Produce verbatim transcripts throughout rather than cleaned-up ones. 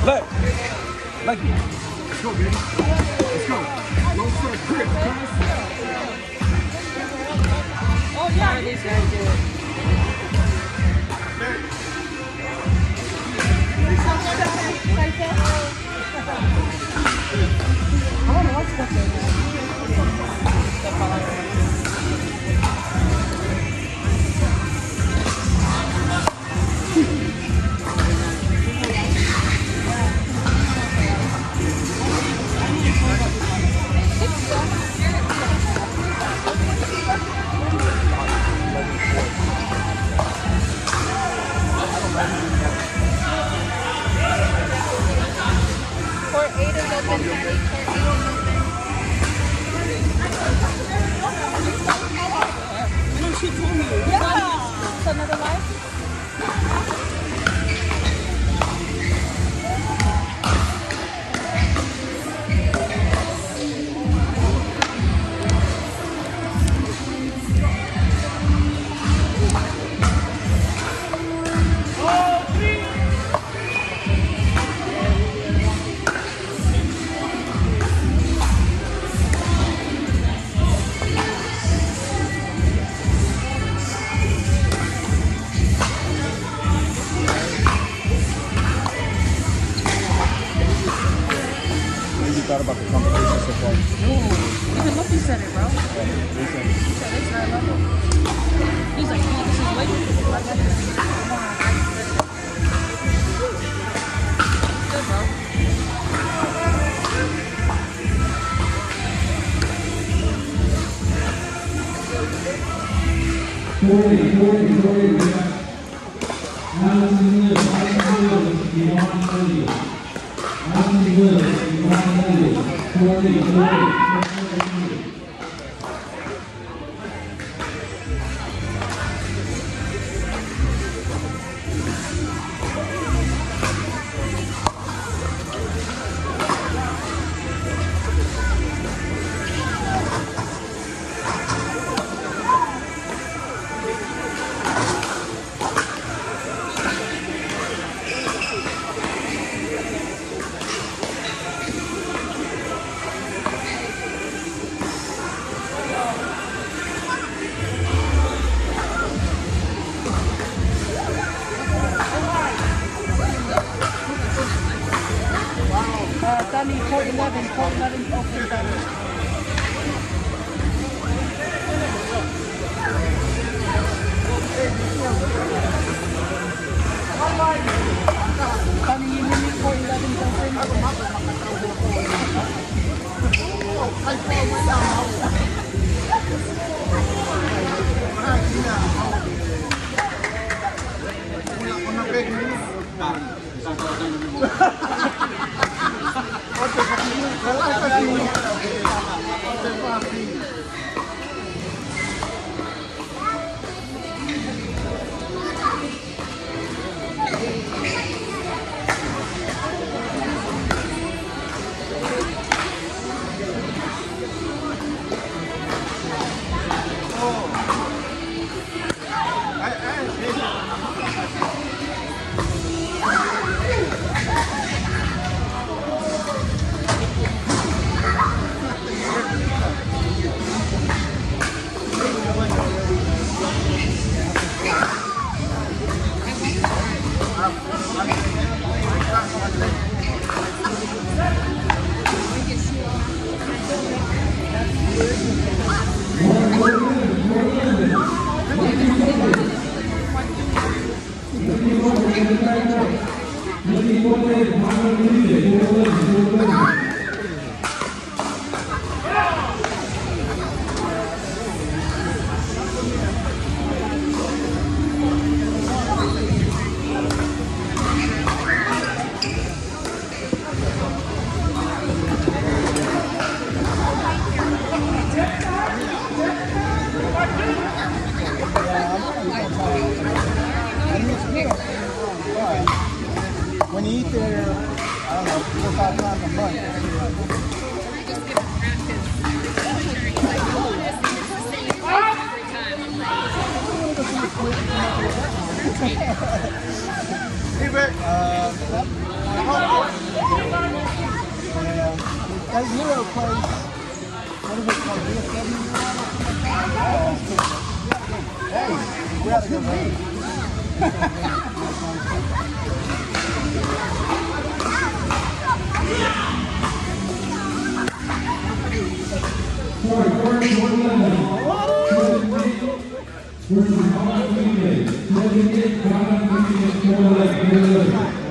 Left. Like it. Let's go, baby. Let's go. Low step grip, guys. Oh, yeah, this guy did. I don't know what's going Port eight is open, Port eight is open. No, she told me. Yeah. It's another life. Thought about the conversation so far. Ooh, even Luffy said it, bro. Yeah, He said it's very level. He's like, man, this is way too good, bro. forty, forty, forty, Allison Williams, Allison Williams, Yvonne Williams. Allison Williams, Yvonne Williams, forty, forty. Uh, Danny, Port eleven, Port eleven, open, Danny. Danny, you hear me? Port eleven, open. When you eat there, I don't know, four or five times a month. Hey, Rick. Uh, That Hero plays, what is it called, D F W? Hey, we had a good game. For first one eleven, versus Colin Greenway. seventy-eight, Colin Greenway, four eleven.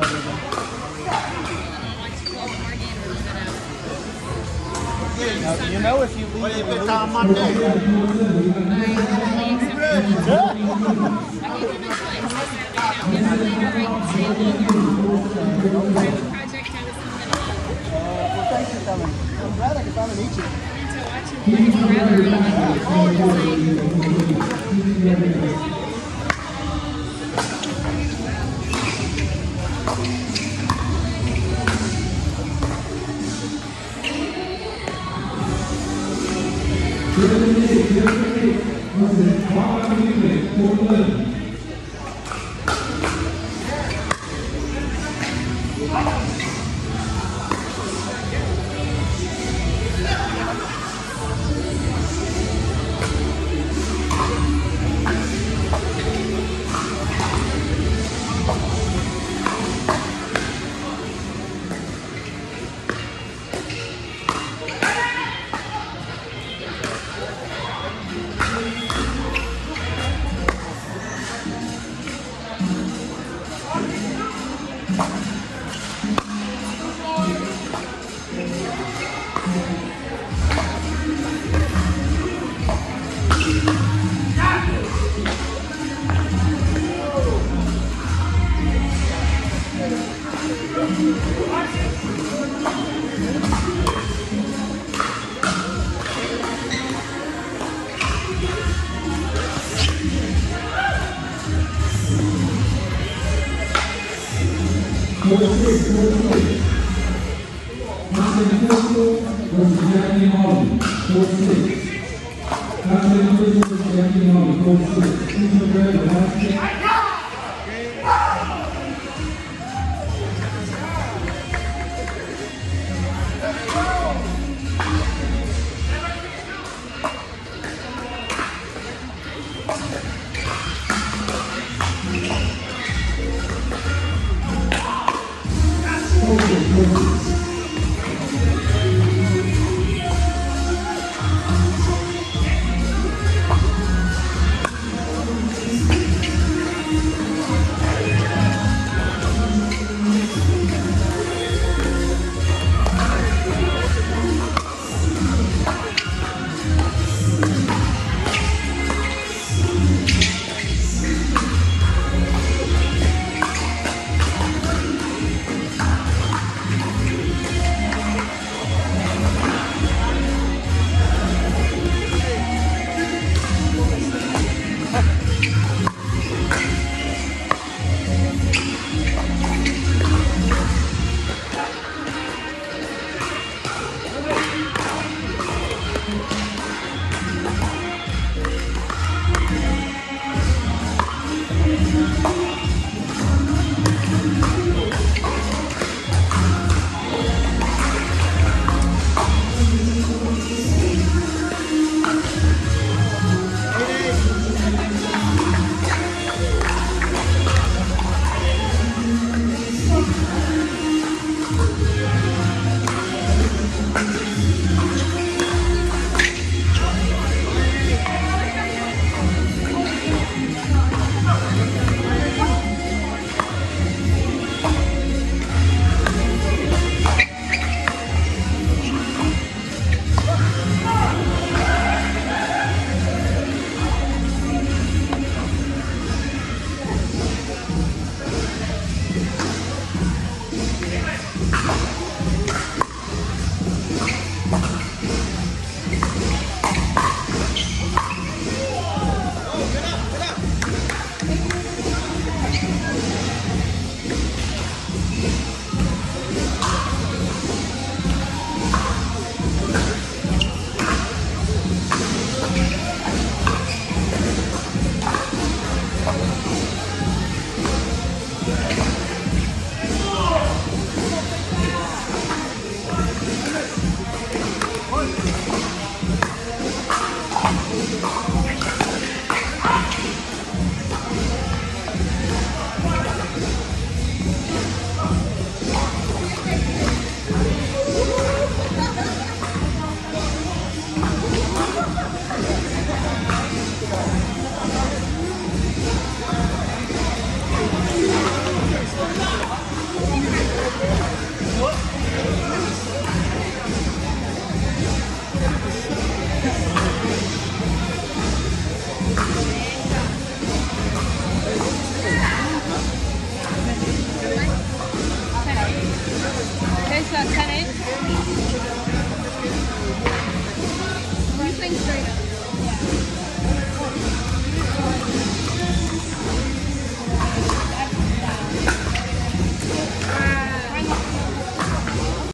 You know, if you leave What do you it think on Monday? well, thanks for coming. I'm glad I could finally meet you. seventy-eight, seventy-eight, versus Colin Greenway, four eleven. forty-six, forty-six. Austin Crystal versus Jackie Holly, forty-six. Austin Crystal versus Jackie Holly, forty-six. Please prepare the last kick. Thank you.